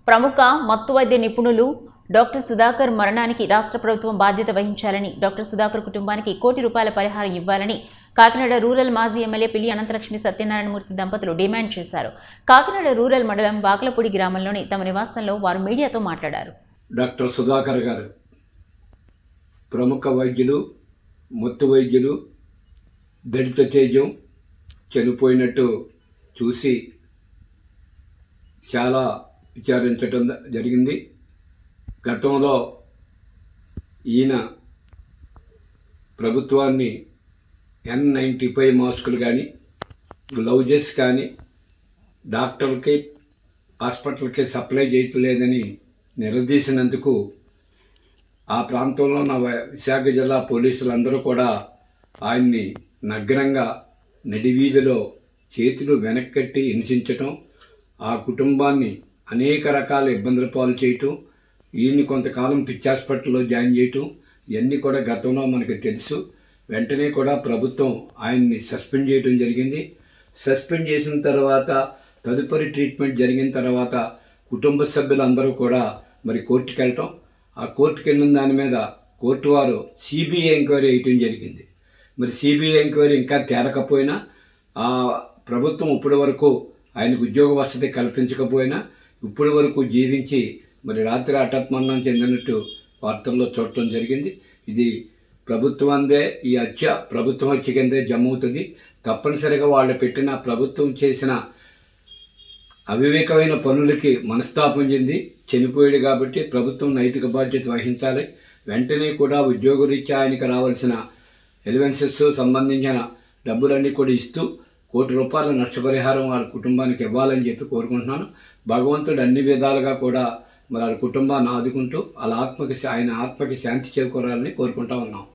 ప్రముఖ మత్తు వైద్య నిపుణులు డాక్టర్ సుధాకర్ మరణానికి రాష్ట్ర ప్రభుత్వం బాధ్యత వహించాలని, డాక్టర్ సుధాకర్ కుటుంబానికి ₹1 కోటి పరిహారం ఇవ్వాలని కాకినాడ రూరల్ మాజీ ఎమ్మెల్యే పిల్లి అనంతలక్ష్మి సత్యనారాయణమూర్తి దంపతులు డిమాండ్ చేశారు. కాకినాడ రూరల్ మండలం వాకలపూడి గ్రామంలోని తమ నివాసంలో వారు మీడియాతో మాట్లాడారు. డాక్టర్ సుధాకర్ గారు ప్రముఖ వైద్యులు, మత్తు వైద్యులు, దళిత తేజం చనిపోయినట్టు చూసి చాలా విచారించడం జరిగింది. గతంలో ఈయన ప్రభుత్వాన్ని N95 మాస్కులు కానీ, గ్లౌజెస్ కానీ డాక్టర్లకి, హాస్పిటల్కి సప్లై చేయట్లేదని నిలదీసినందుకు ఆ ప్రాంతంలో ఉన్న విశాఖ జిల్లా పోలీసులందరూ కూడా ఆయన్ని నగ్నంగా నడివీధిలో చేతులు వెనక్కట్టి హింసించటం, ఆ కుటుంబాన్ని అనేక రకాల ఇబ్బందుల పాలు చేయటం, ఈయన్ని కొంతకాలం పిచ్చి హాస్పిటల్లో జాయిన్ చేయటం ఇవన్నీ కూడా గతంలో మనకు తెలుసు. వెంటనే కూడా ప్రభుత్వం ఆయన్ని సస్పెండ్ చేయడం జరిగింది. సస్పెండ్ చేసిన తర్వాత తదుపరి ట్రీట్మెంట్ జరిగిన తర్వాత కుటుంబ సభ్యులందరూ కూడా మరి కోర్టుకు వెళ్ళటం, ఆ కోర్టుకు వెళ్ళిన దాని మీద కోర్టు వారు సిబిఐ ఎంక్వైరీ వేయటం జరిగింది. మరి సిబిఐ ఎంక్వైరీ ఇంకా తేలకపోయినా, ఆ ప్రభుత్వం ఇప్పటి వరకు ఆయనకు ఉద్యోగ వసతి కల్పించకపోయినా ఇప్పటి వరకు జీవించి మరి రాత్రి హఠాత్మరణం చెందినట్టు వార్తల్లో చూడటం జరిగింది. ఇది ప్రభుత్వందే, ఈ హత్య ప్రభుత్వం హత్య కిందే జమ్మవుతుంది. తప్పనిసరిగా వాళ్ళు పెట్టిన ప్రభుత్వం చేసిన అవివేకమైన పనులకి మనస్తాపం చెంది చనిపోయాడు కాబట్టి ప్రభుత్వం నైతిక బాధ్యత వహించాలి. వెంటనే కూడా ఉద్యోగరీత్యా ఆయనకు రావాల్సిన ఎలివెన్సెస్ సంబంధించిన డబ్బులన్నీ కూడా ఇస్తూ ₹1 కోటి నష్టపరిహారం వాళ్ళ కుటుంబానికి ఇవ్వాలని చెప్పి కోరుకుంటున్నాను. భగవంతుడు అన్ని విధాలుగా కూడా మరి వాళ్ళ కుటుంబాన్ని ఆదుకుంటూ వాళ్ళ ఆయన ఆత్మకి శాంతి చేకూరాలని కోరుకుంటా ఉన్నాం.